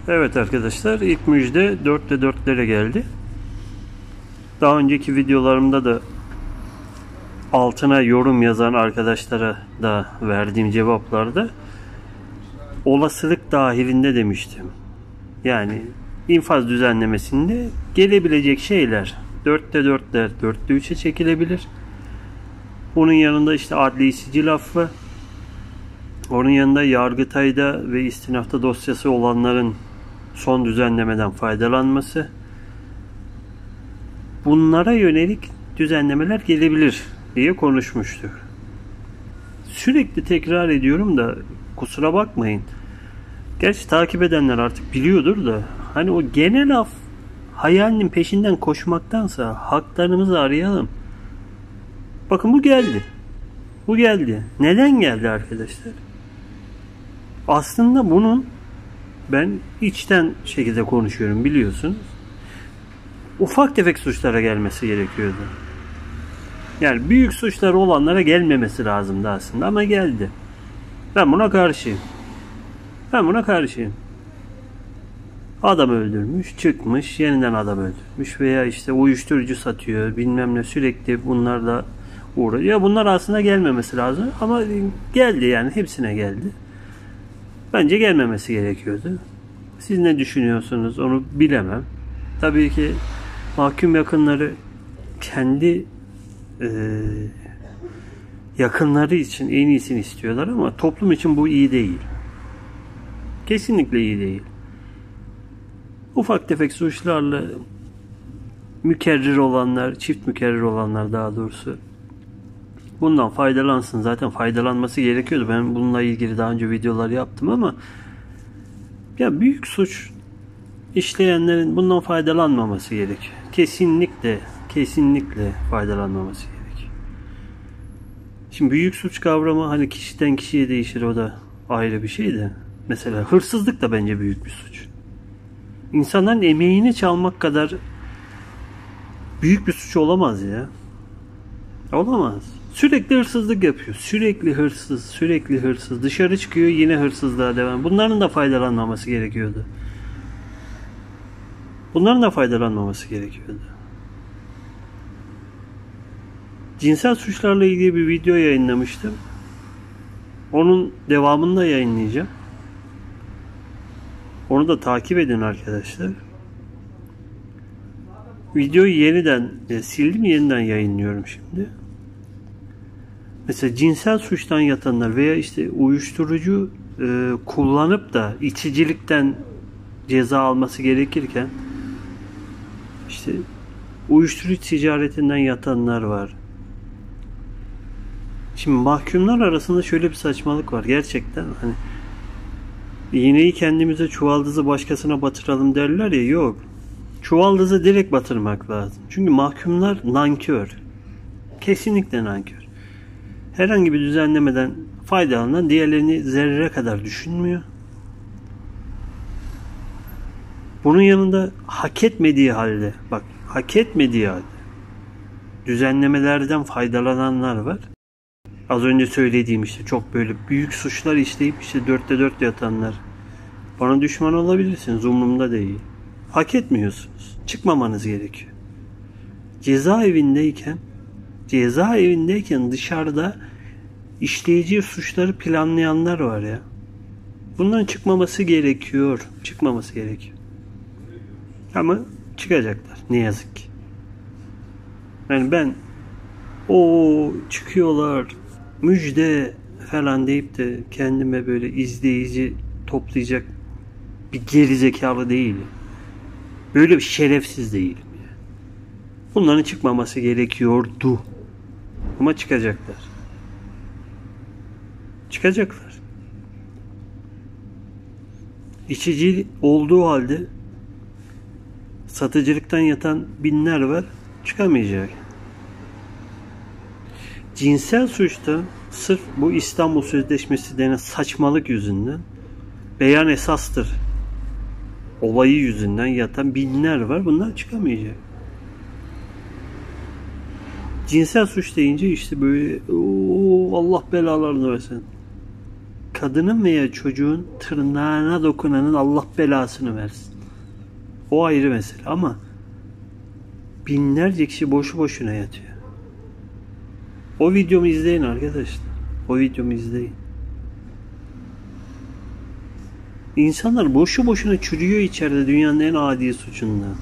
Evet arkadaşlar, ilk müjde 4'te 4'lere geldi. Daha önceki videolarımda da altına yorum yazan arkadaşlara da verdiğim cevaplarda olasılık dahilinde demiştim. Yani infaz düzenlemesinde gelebilecek şeyler 4'te 4'ler 4'te 3'e çekilebilir. Bunun yanında işte adli sicil affı, onun yanında Yargıtay'da ve istinafta dosyası olanların son düzenlemeden faydalanması, bunlara yönelik düzenlemeler gelebilir diye konuşmuştuk. Sürekli tekrar ediyorum da kusura bakmayın. Gerçi takip edenler artık biliyordur da hani o genel af hayalinin peşinden koşmaktansa haklarımızı arayalım. Bakın bu geldi. Bu geldi. Neden geldi arkadaşlar? Aslında bunun, ben içten şekilde konuşuyorum biliyorsunuz, ufak tefek suçlara gelmesi gerekiyordu. Yani büyük suçları olanlara gelmemesi lazımdı aslında ama geldi. Ben buna karşıyım. Ben buna karşıyım. Adam öldürmüş, çıkmış, yeniden adam öldürmüş veya işte uyuşturucu satıyor, bilmem ne, sürekli bunlarla uğraşıyor. Ya bunlar aslında gelmemesi lazım ama geldi, yani hepsine geldi. Bence gelmemesi gerekiyordu. Siz ne düşünüyorsunuz onu bilemem. Tabii ki mahkum yakınları kendi yakınları için en iyisini istiyorlar ama toplum için bu iyi değil. Kesinlikle iyi değil. Ufak tefek suçlarla mükerrir olanlar, çift mükerrir olanlar daha doğrusu, bundan faydalansın. Zaten faydalanması gerekiyordu. Ben bununla ilgili daha önce videolar yaptım ama ya büyük suç işleyenlerin bundan faydalanmaması gerekiyor. Kesinlikle faydalanmaması gerekiyor. Şimdi büyük suç kavramı hani kişiden kişiye değişir, o da ayrı bir şey de. Mesela hırsızlık da bence büyük bir suç. İnsanların emeğini çalmak kadar büyük bir suç olamaz ya. Olamaz. Sürekli hırsızlık yapıyor. Sürekli hırsız. Dışarı çıkıyor, yine hırsızlığa devam. Bunların da faydalanmaması gerekiyordu. Cinsel suçlarla ilgili bir video yayınlamıştım. Onun devamını da yayınlayacağım. Onu da takip edin arkadaşlar. Videoyu yeniden sildim, yeniden yayınlıyorum şimdi. Mesela cinsel suçtan yatanlar veya işte uyuşturucu kullanıp da içicilikten ceza alması gerekirken işte uyuşturucu ticaretinden yatanlar var. Şimdi mahkumlar arasında şöyle bir saçmalık var. Gerçekten hani iğneyi kendimize, çuvaldızı başkasına batıralım derler ya, yok. Çuvaldızı direkt batırmak lazım. Çünkü mahkumlar nankör. Kesinlikle nankör. Herhangi bir düzenlemeden faydalanan diğerlerini zerre kadar düşünmüyor. Bunun yanında hak etmediği halde düzenlemelerden faydalananlar var. Az önce söylediğim işte çok böyle büyük suçlar işleyip işte 4'te 4 yatanlar. Bana düşman olabilirsiniz, umurumda değil. Hak etmiyorsunuz. Çıkmamanız gerekiyor. Cezaevindeyken dışarıda işleyeceği suçları planlayanlar var ya. Bunların çıkmaması gerekiyor. Ama çıkacaklar ne yazık ki. Yani ben o çıkıyorlar müjde falan deyip de kendime böyle izleyici toplayacak bir gerizekalı değilim. Böyle bir şerefsiz değilim. Bunların çıkmaması gerekiyordu. Ama çıkacaklar. İçici olduğu halde satıcılıktan yatan binler var. Çıkamayacak. Cinsel suçta sırf bu İstanbul Sözleşmesi denen saçmalık yüzünden, beyan esastır olayı yüzünden yatan binler var. Bunlar çıkamayacak. Cinsel suç deyince işte böyle Allah belalarını versin. kadının veya çocuğun tırnağına dokunanın Allah belasını versin. O ayrı mesele ama binlerce kişi boşu boşuna yatıyor. O videomu izleyin arkadaşlar. O videomu izleyin. İnsanlar boşu boşuna çürüyor içeride dünyanın en adi suçundan.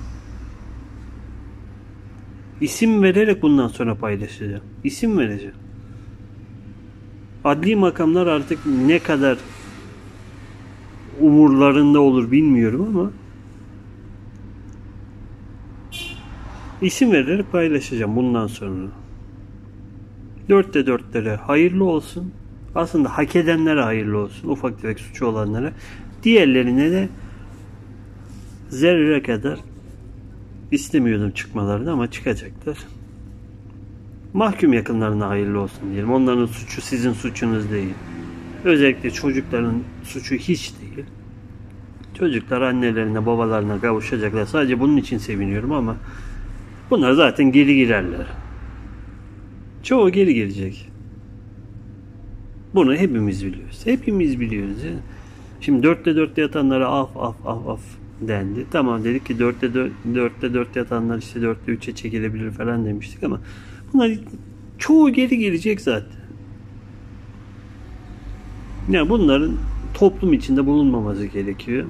İsim vererek bundan sonra paylaşacağım. İsim vereceğim. Adli makamlar artık ne kadar umurlarında olur bilmiyorum ama isim vererek paylaşacağım bundan sonra. 4'te 4'lere hayırlı olsun. Aslında hak edenlere hayırlı olsun. Ufak tefek suçu olanlara. Diğerlerine de zerre kadar istemiyordum çıkmalarını ama çıkacaklar. Mahkum yakınlarına hayırlı olsun diyelim. Onların suçu sizin suçunuz değil. Özellikle çocukların suçu hiç değil. Çocuklar annelerine babalarına kavuşacaklar. Sadece bunun için seviniyorum ama bunlar zaten geri girerler. Çoğu geri gelecek. Bunu hepimiz biliyoruz. Hepimiz biliyoruz. Ya. Şimdi 4'te 4 yatanlara af dendi. Tamam dedik ki 4'te 4 yatanlar işte 4'te 3'e çekilebilir falan demiştik ama bunlar çoğu geri gelecek zaten. Yani bunların toplum içinde bulunmaması gerekiyor.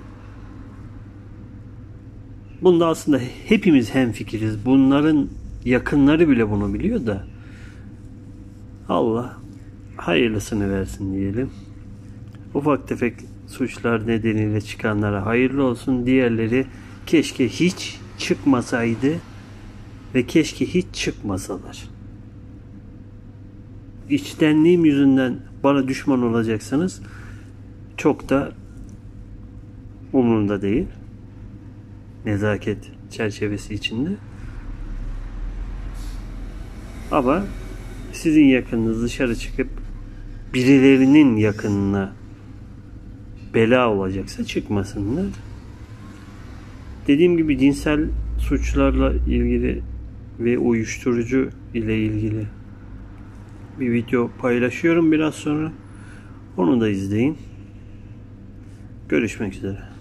Bunda aslında hepimiz hemfikiriz. Bunların yakınları bile bunu biliyor da Allah hayırlısını versin diyelim. Ufak tefek suçlar nedeniyle çıkanlara hayırlı olsun. Diğerleri keşke hiç çıkmasaydı ve keşke hiç çıkmasalar. İçtenliğim yüzünden bana düşman olacaksanız çok da umurumda değil. Nezaket çerçevesi içinde. Ama sizin yakınınız dışarı çıkıp birilerinin yakınına bela olacaksa çıkmasınlar. Dediğim gibi cinsel suçlarla ilgili ve uyuşturucu ile ilgili bir video paylaşıyorum biraz sonra. Onu da izleyin. Görüşmek üzere.